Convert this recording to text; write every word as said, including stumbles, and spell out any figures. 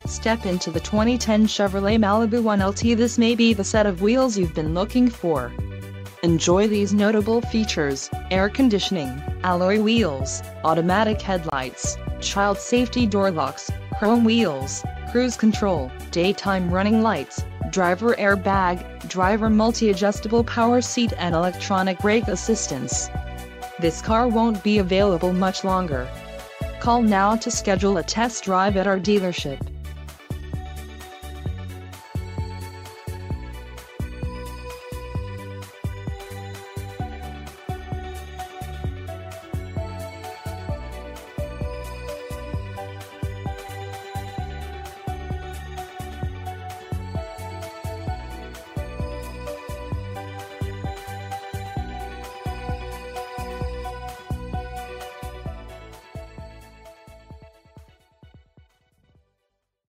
Step into the twenty ten Chevrolet Malibu one L T. This may be the set of wheels you've been looking for. Enjoy these notable features: air conditioning, alloy wheels, automatic headlights, child safety door locks, chrome wheels, cruise control, daytime running lights, driver airbag, driver multi-adjustable power seat and electronic brake assistance. This car won't be available much longer. Call now to schedule a test drive at our dealership.